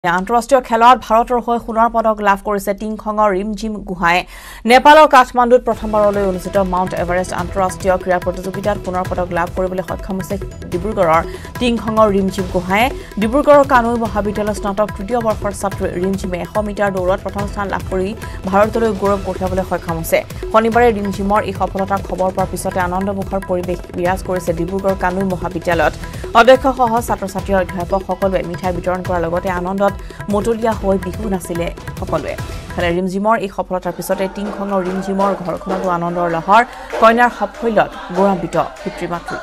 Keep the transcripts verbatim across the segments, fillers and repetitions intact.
আন্তঃৰাষ্ট্ৰীয় খেলত ভাৰতৰ হৈ সোণৰ পদক লাভ কৰিছে টিংখঙৰ ৰিমঝিম গোহাই নেপালৰ কাঠমাণ্ডুত প্ৰথমবাৰলৈ অনুষ্ঠিত মাউণ্ট এভাৰেষ্ট আন্তঃৰাষ্ট্ৰীয় ক্ৰীড়া প্ৰতিযোগিতাত সোণৰ পদক লাভ কৰিবলৈ সক্ষম হৈছে ডিব্ৰুগড়ৰ টিংখঙৰ ৰিমঝিম গোহাই ডিব্ৰুগড়ৰ কানুই মহাবিদ্যালয়ৰ স্নাতক তৃতীয় বৰ্ষৰ ছাত্ৰী ৰিমঝিমে এশ মিটাৰ দৌৰত প্ৰথম স্থান লাভ কৰি ভাৰতলৈ গৌৰৱ কঢ়িয়াবলৈ সক্ষম হৈছে শনিবাৰে ৰিমঝিমৰ এই সফলতাৰ খবৰ পোৱাৰ পিছতে আনন্দমুখৰ পৰিৱেশ বিৰাজ কৰিছে ডিব্ৰুগড় কানুই মহাবিদ্যালয়ত অধ্যক্ষসহ ছাত্ৰ-ছাত্ৰী অধ্যাপক সকলোৱে মিঠাই বিতৰণ কৰাৰ লগতে আনন্দত মটলীয়া হৈ বিহু নাছিলে সকলোৱে খালে ৰিমঝিমৰ এই সফলতাৰ পিছতে টিংখঙৰ ৰিমঝিমৰ ঘৰখনতো আনন্দৰ লহৰ কইনাৰ সাফল্যত গৌৰৱান্বিত পিতৃ-মাতৃ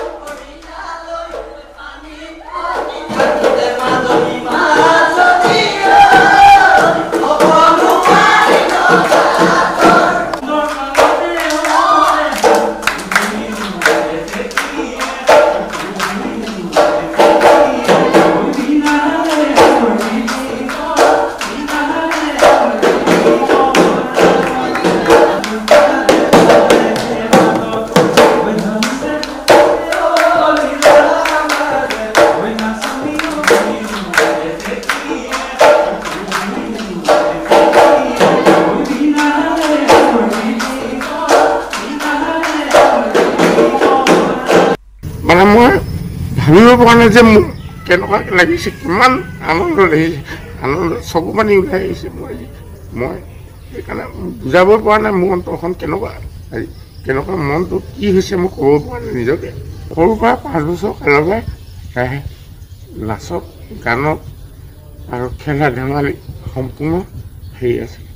মানে মই ভাবিব পৰা নাই যে মোক কেনেকুৱা লাগিছে কিমান আনন্দ লাগিছে আনন্দ চকু পানী ওলাই আহিছে মই মই সেইকাৰণে বুজাব পৰা নাই মোৰ অন্তৰখন কেনেকুৱা কেনেকুৱা মনটো কি হৈছে মোক ক'ব পৰা নাই নিজকে সৰুৰ পৰা পাঁচ বছৰ কালৰ পৰাই প্ৰায় নাচত গানত আৰু খেলা ধেমালি সম্পূৰ্ণ হেৰি আছে